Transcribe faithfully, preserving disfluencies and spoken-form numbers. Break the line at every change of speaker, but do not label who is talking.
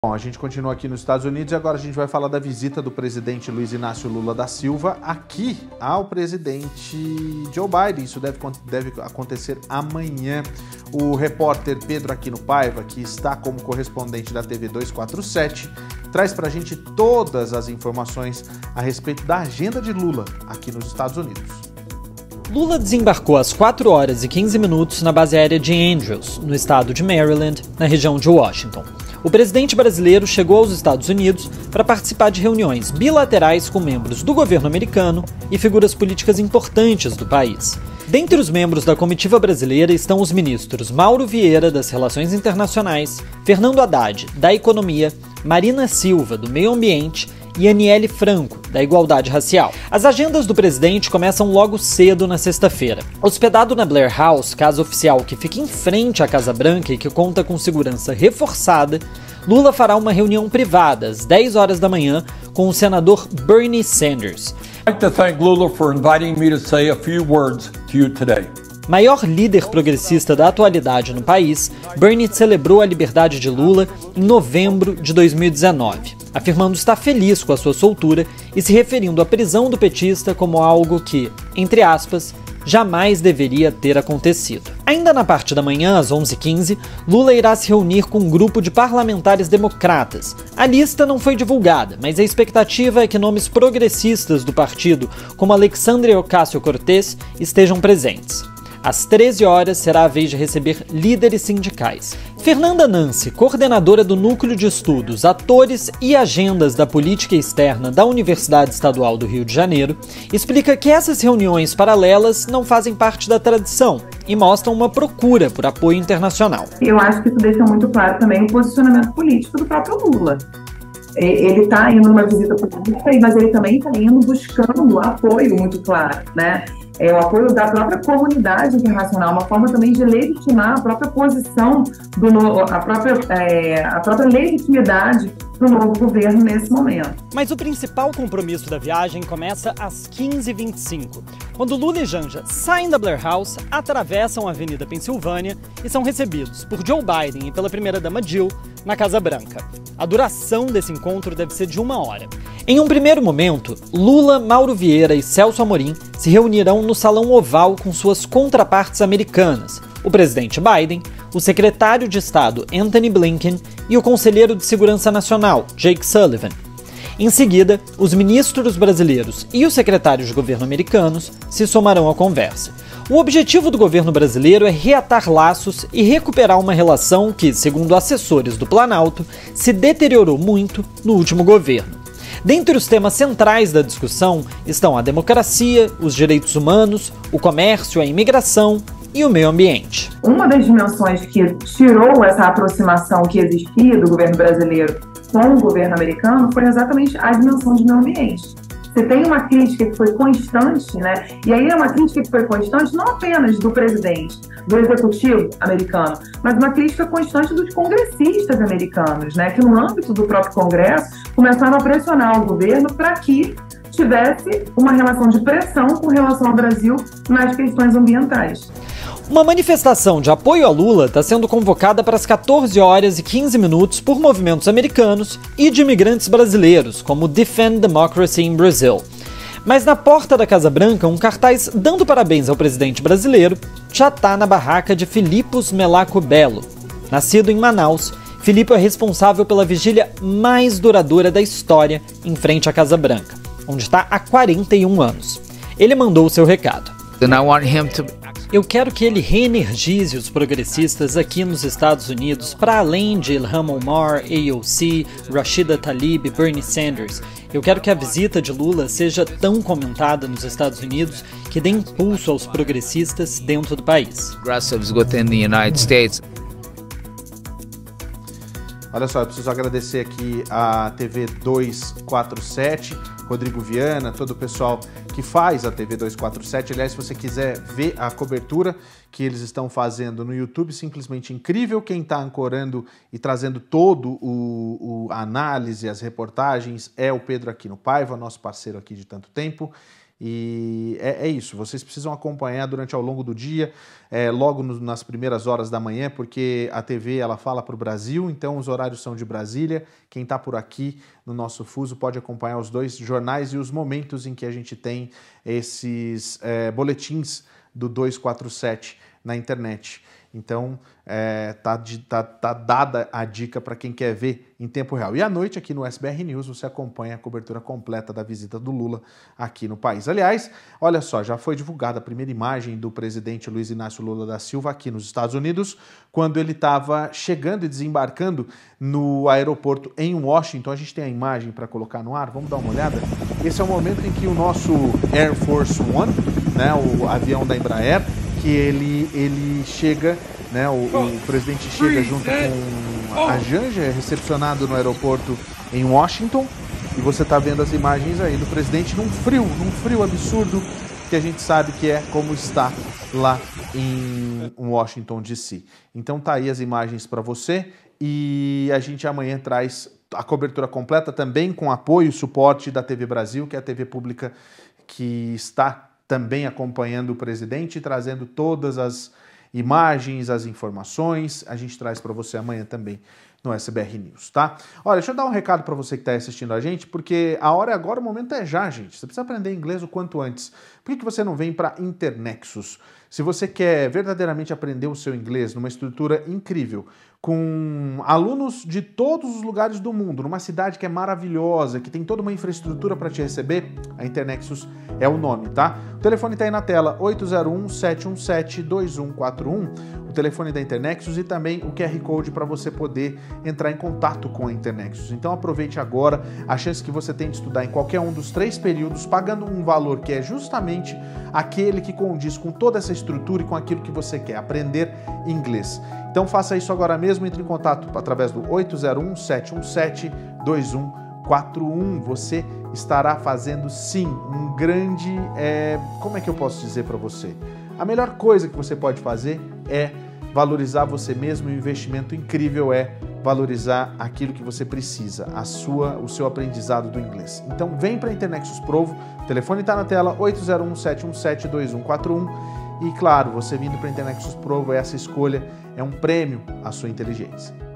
Bom, a gente continua aqui nos Estados Unidos e agora a gente vai falar da visita do presidente Luiz Inácio Lula da Silva aqui ao presidente Joe Biden. Isso deve, deve acontecer amanhã. O repórter Pedro Aquino Paiva, que está como correspondente da T V duzentos e quarenta e sete, traz pra gente todas as informações a respeito da agenda de Lula aqui nos Estados Unidos.
Lula desembarcou às quatro horas e quinze minutos na base aérea de Andrews, no estado de Maryland, na região de Washington. O presidente brasileiro chegou aos Estados Unidos para participar de reuniões bilaterais com membros do governo americano e figuras políticas importantes do país. Dentre os membros da comitiva brasileira estão os ministros Mauro Vieira, das Relações Internacionais, Fernando Haddad, da Economia, Marina Silva, do Meio Ambiente e Aniele Franco, da Igualdade Racial. As agendas do presidente começam logo cedo na sexta-feira. Hospedado na Blair House, casa oficial que fica em frente à Casa Branca e que conta com segurança reforçada, Lula fará uma reunião privada às dez horas da manhã com o senador Bernie Sanders.
I'd like to thank Lula for inviting me to say a few words to you today.
Maior líder progressista da atualidade no país, Bernie celebrou a liberdade de Lula em novembro de dois mil e dezenove, afirmando estar feliz com a sua soltura e se referindo à prisão do petista como algo que, entre aspas, jamais deveria ter acontecido. Ainda na parte da manhã, às onze e quinze, Lula irá se reunir com um grupo de parlamentares democratas. A lista não foi divulgada, mas a expectativa é que nomes progressistas do partido, como Alexandria Ocasio-Cortez, estejam presentes. Às treze horas será a vez de receber líderes sindicais. Fernanda Nancy, coordenadora do Núcleo de Estudos, Atores e Agendas da Política Externa da Universidade Estadual do Rio de Janeiro, explica que essas reuniões paralelas não fazem parte da tradição e mostram uma procura por apoio internacional.
Eu acho que isso deixa muito claro também o posicionamento político do próprio Lula. Ele está indo numa visita política, mas ele também está indo buscando apoio muito claro, né? É o apoio da própria comunidade internacional, uma forma também de legitimar a própria posição, do, a, própria, é, a própria legitimidade do novo governo nesse momento.
Mas o principal compromisso da viagem começa às quinze e vinte e cinco, quando Lula e Janja saem da Blair House, atravessam a Avenida Pensilvânia e são recebidos por Joe Biden e pela primeira-dama Jill na Casa Branca. A duração desse encontro deve ser de uma hora. Em um primeiro momento, Lula, Mauro Vieira e Celso Amorim se reunirão no Salão Oval com suas contrapartes americanas, o presidente Biden, o secretário de Estado Antony Blinken e o conselheiro de Segurança Nacional, Jake Sullivan. Em seguida, os ministros brasileiros e os secretários de governo americanos se somarão à conversa. O objetivo do governo brasileiro é reatar laços e recuperar uma relação que, segundo assessores do Planalto, se deteriorou muito no último governo. Dentre os temas centrais da discussão estão a democracia, os direitos humanos, o comércio, a imigração e o meio ambiente.
Uma das dimensões que tirou essa aproximação que existia do governo brasileiro com o governo americano foi exatamente a dimensão de meio ambiente. Você tem uma crítica que foi constante, né? E aí é uma crítica que foi constante não apenas do presidente, do executivo americano, mas uma crítica constante dos congressistas americanos, né? Que no âmbito do próprio Congresso começaram a pressionar o governo para que tivesse uma relação de pressão com relação ao Brasil nas questões ambientais.
Uma manifestação de apoio a Lula está sendo convocada para as quatorze horas e quinze minutos por movimentos americanos e de imigrantes brasileiros, como Defend Democracy in Brazil. Mas na porta da Casa Branca, um cartaz dando parabéns ao presidente brasileiro já está na barraca de Filipos Melaco Belo. Nascido em Manaus, Filipe é responsável pela vigília mais duradoura da história em frente à Casa Branca, onde está há quarenta e um anos. Ele mandou o seu recado. Eu quero que ele reenergize os progressistas aqui nos Estados Unidos, para além de Ilhan Omar, A O C, Rashida Tlaib, Bernie Sanders. Eu quero que a visita de Lula seja tão comentada nos Estados Unidos que dê impulso aos progressistas dentro do país.
Olha só, eu preciso agradecer aqui a T V duzentos e quarenta e sete, Rodrigo Viana, todo o pessoal que faz a T V duzentos e quarenta e sete. Aliás, se você quiser ver a cobertura que eles estão fazendo no YouTube, simplesmente incrível. Quem está ancorando e trazendo todo o, o a análise, as reportagens, é o Pedro Aquino Paiva, nosso parceiro aqui de tanto tempo. E é, é isso, vocês precisam acompanhar durante ao longo do dia, é, logo no, nas primeiras horas da manhã, porque a T V ela fala para o Brasil, então os horários são de Brasília. Quem está por aqui no nosso fuso pode acompanhar os dois jornais e os momentos em que a gente tem esses é, boletins do duzentos e quarenta e sete na internet. Então, é, tá, tá, tá dada a dica para quem quer ver em tempo real. E à noite, aqui no S B R News, você acompanha a cobertura completa da visita do Lula aqui no país. Aliás, olha só, já foi divulgada a primeira imagem do presidente Luiz Inácio Lula da Silva aqui nos Estados Unidos, quando ele estava chegando e desembarcando no aeroporto em Washington. A gente tem a imagem para colocar no ar, vamos dar uma olhada? Esse é o momento em que o nosso Air Force One, né, o avião da Embraer, que ele, ele chega, né, o, o presidente chega junto com a Janja, é recepcionado no aeroporto em Washington, e você está vendo as imagens aí do presidente num frio, num frio absurdo, que a gente sabe que é como está lá em Washington D C. Então tá aí as imagens para você, e a gente amanhã traz a cobertura completa também com apoio e suporte da T V Brasil, que é a T V pública que está também acompanhando o presidente, trazendo todas as imagens, as informações. A gente traz para você amanhã também no S B R News, tá? Olha, deixa eu dar um recado para você que está assistindo a gente, porque a hora é agora, o momento é já, gente. Você precisa aprender inglês o quanto antes. Por que que você não vem para Internexus? Se você quer verdadeiramente aprender o seu inglês numa estrutura incrível, com alunos de todos os lugares do mundo, numa cidade que é maravilhosa, que tem toda uma infraestrutura para te receber, a Internexus é o nome, tá? O telefone está aí na tela, oito zero um, sete um sete, dois um quatro um, o telefone da Internexus, e também o Q R Code para você poder entrar em contato com a Internexus. Então aproveite agora a chance que você tem de estudar em qualquer um dos três períodos, pagando um valor que é justamente aquele que condiz com toda essa estrutura e com aquilo que você quer, aprender inglês. Então faça isso agora mesmo, entre em contato através do oito zero um, sete um sete, dois um quatro um. Você estará fazendo sim um grande, é, como é que eu posso dizer para você? A melhor coisa que você pode fazer é valorizar você mesmo, e o investimento incrível é valorizar aquilo que você precisa, a sua, o seu aprendizado do inglês. Então vem para a Internexus Provo, o telefone está na tela, oito zero um, sete um sete, dois um quatro um. E claro, você vindo para a Internexus Provo, essa escolha é um prêmio à sua inteligência.